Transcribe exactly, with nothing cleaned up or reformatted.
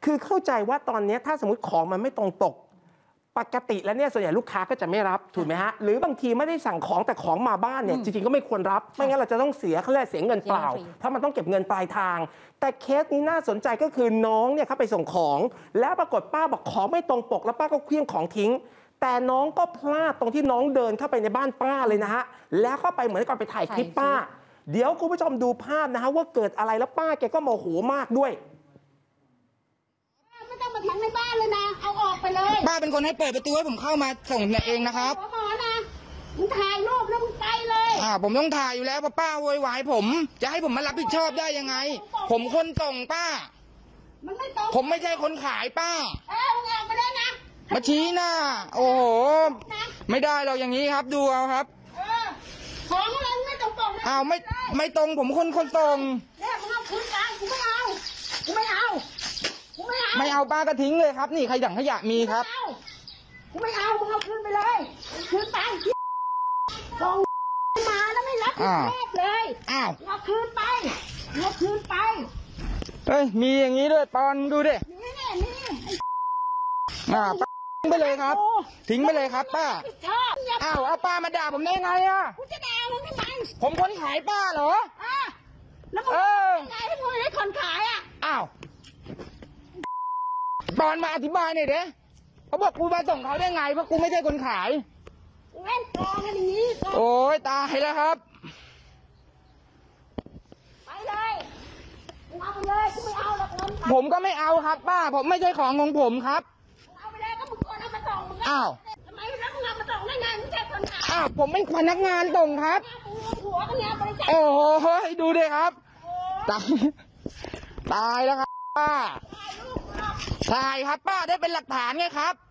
คือเข้าใจว่าตอนนี้ถ้าสมมติของมันไม่ตรงปกปกติแล้วเนี่ยส่วนใหญ่ลูกค้าก็จะไม่รับถูกไหมฮะหรือบางทีไม่ได้สั่งของแต่ของมาบ้านเนี่ยจริงๆก็ไม่ควรรับไม่งั้นเราจะต้องเสียเขาเรียกเสียเงินเปล่าเพราะมันต้องเก็บเงินปลายทางแต่เคสนี้น่าสนใจก็คือน้องเนี่ยเขาไปส่งของแล้วปรากฏป้าบอกของไม่ตรงปกแล้วป้าก็เคลี้ยงของทิ้งแต่น้องก็พลาดตรงที่น้องเดินเข้าไปในบ้านป้าเลยนะฮะแล้วก็ไปเหมือนกับไปถ่ายคลิปป้าเดี๋ยวคุณผู้ชมดูภาพนะฮะว่าเกิดอะไรแล้วป้าแกก็โมโหมากด้วยไม่ต้องมาทิ้งในบ้านเลยนะเอาออกไปเลยป้าเป็นคนให้เปิดประตูให้ผมเข้ามาส่งเองนะครับหมอนะมึงถ่ายรูปแล้วมึงไปเลยอ่าผมต้องถ่ายอยู่แล้วเพราะป้าโวยวายผมจะให้ผมมารับผิดชอบได้ยังไงผมคนส่งป้ามันไม่ตรงผมไม่ใช่คนขายป้าเออมึงออกไปเลยนะมาชี้หน้าโอ้โหไม่ได้เราอย่างนี้ครับดูเอาครับเออของอะไรไม่ตรงปกอ้าวไม่ไม่ตรงผมคนคนส่งเนี่ยมึงเอาคืนกันกูไม่เอากูไม่เอากูไม่เอาไม่เอาป้าก็ทิ้งเลยครับนี่ขยะขยะมีครับกูไม่เอามึงเอาคืนไปเลยคืนไปกองมาแล้วไม่รับผิดชอบเลยอ้าวเอาคืนไปเอาคืนไปเฮ้ยมีอย่างนี้ด้วยปอนดูดินี่เนี่ยนี่อ่าป้าทิ้งไปเลยครับทิ้งไปเลยครับป้าอ้าวเอาป้ามาด่าผมได้ไงอ่ะกูจะด่ามึงทำไมผมคนขายป้าเหรออ่าแล้วมึงไงให้มึงให้คนขายอ่ะอ้าวปอนมาอธิบายหน่อยเด้เขาบอกกูมาส่งเขาได้ไงเพราะกูไม่ใช่คนขายเล่นกองกันอย่างนี้โอ้ยตายแล้วครับไปเลยมึงเอาไปเลยกูไม่เอาหรอกเงินผมก็ไม่เอาครับป้าผมไม่ใช่ของของผมครับเอาไปเลยก็มึงควรเอามาส่งมึงอ้าวทำไมแล้วมึงเอามาส่งได้ไงมึงแค่คนขายอ้าวผมเป็นพนักงานส่งครับหัวกันเนี่ยบริษัทโอ้โหดูดิครับตายตายแล้วครับป้าถ่ายครับป้าได้เป็นหลักฐานไงครับ